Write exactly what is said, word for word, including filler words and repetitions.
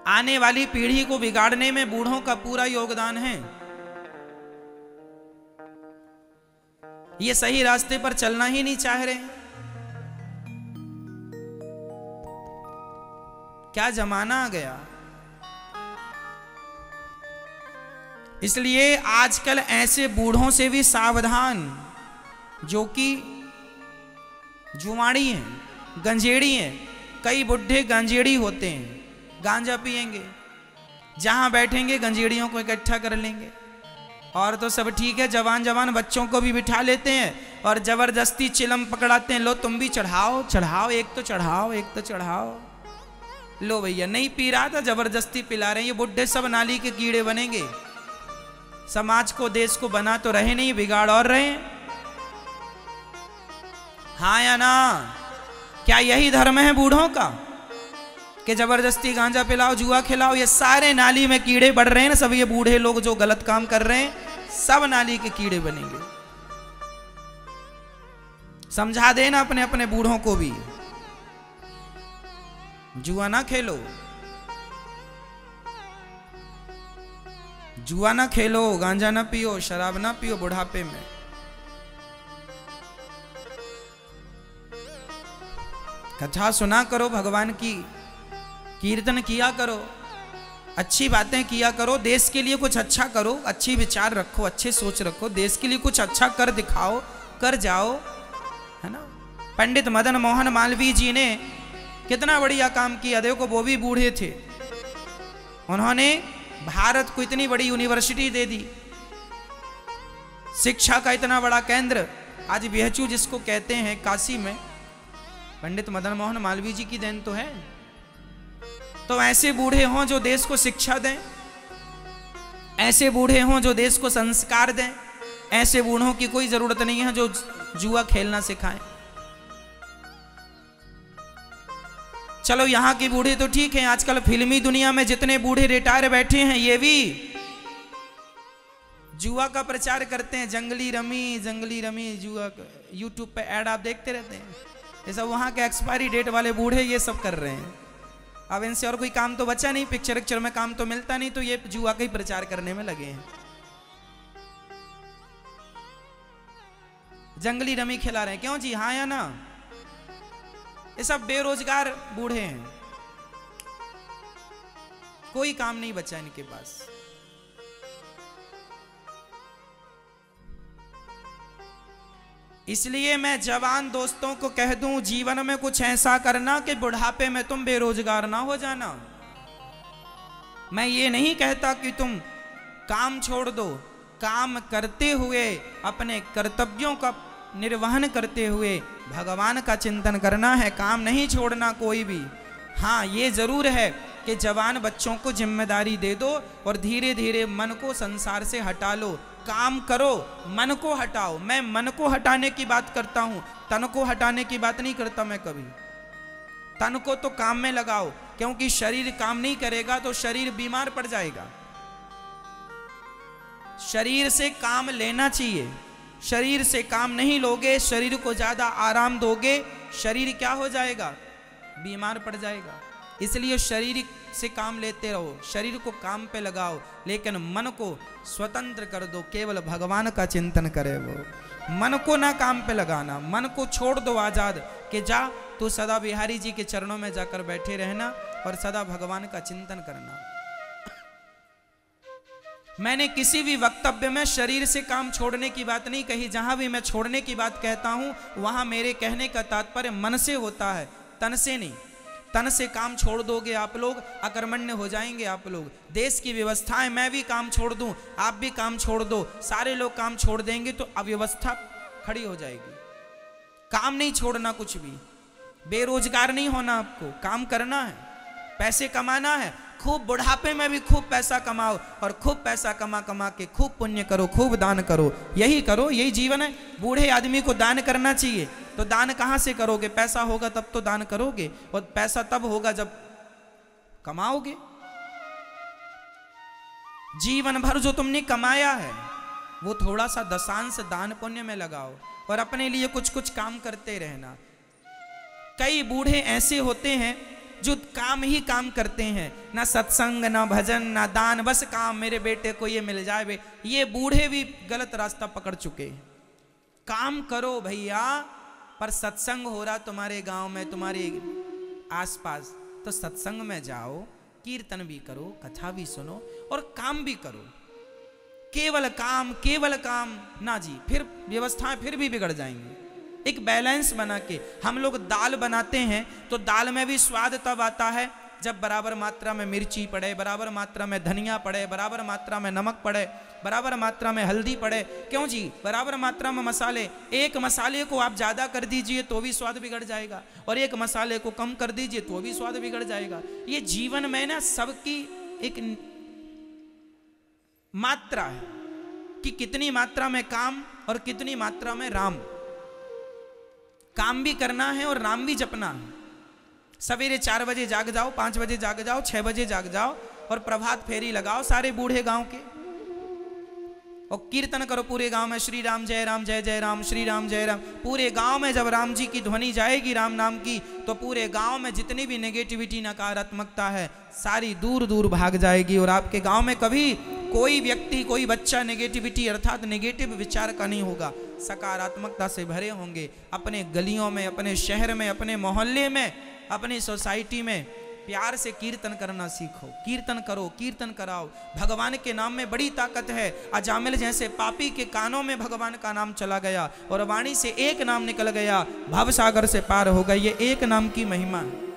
आने वाली पीढ़ी को बिगाड़ने में बूढ़ों का पूरा योगदान है। ये सही रास्ते पर चलना ही नहीं चाह रहे। क्या जमाना आ गया। इसलिए आजकल ऐसे बूढ़ों से भी सावधान जो कि जुआड़ी हैं, गंजेड़ी हैं। कई बुढ़े गंजेड़ी होते हैं, गांजा पिएंगे, जहां बैठेंगे गंजेड़ियों को इकट्ठा कर लेंगे। और तो सब ठीक है, जवान जवान बच्चों को भी बिठा लेते हैं और जबरदस्ती चिलम पकड़ाते हैं, लो तुम भी चढ़ाओ चढ़ाओ, एक तो चढ़ाओ एक तो चढ़ाओ। लो भैया, नहीं पी रहा था, जबरदस्ती पिला रहे हैं। ये बुढ़े सब नाली के कीड़े बनेंगे, समाज को देश को बना तो रहे नहीं, बिगाड़ और रहे। हाँ या ना? क्या यही धर्म है बूढ़ों का कि जबरदस्ती गांजा पिलाओ, जुआ खिलाओ? ये सारे नाली में कीड़े बढ़ रहे हैं ना, सब ये बूढ़े लोग जो गलत काम कर रहे हैं, सब नाली के कीड़े बनेंगे। समझा देना अपने अपने बूढ़ों को भी, जुआ ना खेलो, जुआ ना खेलो, गांजा ना पियो, शराब ना पियो बुढ़ापे में। कथा सुना करो भगवान की, कीर्तन किया करो, अच्छी बातें किया करो, देश के लिए कुछ अच्छा करो, अच्छी विचार रखो, अच्छे सोच रखो, देश के लिए कुछ अच्छा कर दिखाओ, कर जाओ, है ना। पंडित मदन मोहन मालवीय जी ने कितना बढ़िया काम किया। देखो वो भी बूढ़े थे, उन्होंने भारत को इतनी बड़ी यूनिवर्सिटी दे दी, शिक्षा का इतना बड़ा केंद्र। आज बीएचयू जिसको कहते हैं काशी में, पंडित मदन मोहन मालवीय जी की देन तो है। तो ऐसे बूढ़े हों जो देश को शिक्षा दें, ऐसे बूढ़े हों जो देश को संस्कार दें। ऐसे बूढ़ों की कोई जरूरत नहीं है जो जुआ खेलना सिखाएं। चलो यहाँ के बूढ़े तो ठीक हैं, आजकल फिल्मी दुनिया में जितने बूढ़े रिटायर बैठे हैं ये भी जुआ का प्रचार करते हैं। जंगली रमी जंगली रमी जुआ, यूट्यूब पे ऐड आप देखते रहते हैं। ये सब वहाँ के एक्सपायरी डेट वाले बूढ़े ये सब कर रहे हैं। अब इनसे और कोई काम तो बचा नहीं, पिक्चर पिक्चर में काम तो मिलता नहीं, तो ये जुआ का ही प्रचार करने में लगे हैं। जंगली रमी खिला रहे हैं, क्यों जी? हाँ या ना? ये सब बेरोजगार बूढ़े हैं, कोई काम नहीं बचा इनके पास। इसलिए मैं जवान दोस्तों को कह दूं, जीवन में कुछ ऐसा करना कि बुढ़ापे में तुम बेरोजगार ना हो जाना। मैं ये नहीं कहता कि तुम काम छोड़ दो, काम करते हुए अपने कर्तव्यों का निर्वहन करते हुए भगवान का चिंतन करना है, काम नहीं छोड़ना कोई भी। हाँ, ये जरूर है कि जवान बच्चों को जिम्मेदारी दे दो और धीरे धीरे मन को संसार से हटा लो। काम करो, मन को हटाओ। मैं मन को हटाने की बात करता हूं, तन को हटाने की बात नहीं करता मैं कभी। तन को तो काम में लगाओ, क्योंकि शरीर काम नहीं करेगा तो शरीर बीमार पड़ जाएगा। शरीर से काम लेना चाहिए। शरीर से काम नहीं लोगे, शरीर को ज्यादा आराम दोगे, शरीर क्या हो जाएगा? बीमार पड़ जाएगा। इसलिए शरीर से काम लेते रहो, शरीर को काम पे लगाओ, लेकिन मन को स्वतंत्र कर दो, केवल भगवान का चिंतन करे वो। मन को ना काम पे लगाना, मन को छोड़ दो आजाद कि जा तू सदा बिहारी जी के चरणों में जाकर बैठे रहना और सदा भगवान का चिंतन करना। मैंने किसी भी वक्तव्य में शरीर से काम छोड़ने की बात नहीं कही। जहां भी मैं छोड़ने की बात कहता हूं वहां मेरे कहने का तात्पर्य मन से होता है, तन से नहीं। तन से काम छोड़ दोगे आप लोग, अकर्मण्य हो जाएंगे आप लोग। देश की व्यवस्थाएं, मैं भी काम छोड़ दूं, आप भी काम छोड़ दो, सारे लोग काम छोड़ देंगे तो अव्यवस्था खड़ी हो जाएगी। काम नहीं छोड़ना कुछ भी, बेरोजगार नहीं होना, आपको काम करना है, पैसे कमाना है। खूब बुढ़ापे में भी खूब पैसा कमाओ और खूब पैसा कमा कमा के खूब पुण्य करो, खूब दान करो। यही करो, यही जीवन है। बूढ़े आदमी को दान करना चाहिए। तो दान कहां से करोगे? पैसा होगा तब तो दान करोगे, और पैसा तब होगा जब कमाओगे। जीवन भर जो तुमने कमाया है वो थोड़ा सा दशांश दान पुण्य में लगाओ और अपने लिए कुछ कुछ काम करते रहना। कई बूढ़े ऐसे होते हैं जो काम ही काम करते हैं, ना सत्संग ना भजन ना दान, बस काम, मेरे बेटे को ये मिल जाए। बे ये बूढ़े भी गलत रास्ता पकड़ चुके हैं। काम करो भैया, पर सत्संग हो रहा तुम्हारे गांव में, तुम्हारे आसपास, तो सत्संग में जाओ, कीर्तन भी करो, कथा भी सुनो और काम भी करो। केवल काम केवल काम ना जी, फिर व्यवस्थाएं फिर भी बिगड़ जाएंगी। एक बैलेंस बना के, हम लोग दाल बनाते हैं तो दाल में भी स्वाद तब आता है जब बराबर मात्रा में मिर्ची पड़े, बराबर मात्रा में धनिया पड़े, बराबर मात्रा में नमक पड़े, बराबर मात्रा में हल्दी पड़े। क्यों जी? बराबर मात्रा में मसाले। एक मसाले को आप ज़्यादा कर दीजिए तो भी स्वाद बिगड़ जाएगा, और एक मसाले को कम कर दीजिए तो भी स्वाद बिगड़ जाएगा। ये जीवन में ना सबकी एक मात्रा है कि कितनी मात्रा में काम और कितनी मात्रा में राम। काम भी करना है और राम भी जपना है। सवेरे चार बजे जाग जाओ, पांच बजे जाग जाओ, छह बजे जाग जाओ और प्रभात फेरी लगाओ सारे बूढ़े गांव के, और कीर्तन करो पूरे गांव में, श्री राम जय राम जय जय राम, श्री राम जय राम। पूरे गांव में जब राम जी की ध्वनि जाएगी राम नाम की, तो पूरे गांव में जितनी भी नेगेटिविटी नकारात्मकता है सारी दूर दूर भाग जाएगी, और आपके गांव में कभी कोई व्यक्ति कोई बच्चा नेगेटिविटी अर्थात नेगेटिव विचार का नहीं होगा, सकारात्मकता से भरे होंगे। अपने गलियों में, अपने शहर में, अपने मोहल्ले में, अपनी सोसाइटी में प्यार से कीर्तन करना सीखो। कीर्तन करो, कीर्तन कराओ। भगवान के नाम में बड़ी ताकत है। अजामिल जैसे पापी के कानों में भगवान का नाम चला गया और वाणी से एक नाम निकल गया, भवसागर से पार हो गए। ये एक नाम की महिमा है।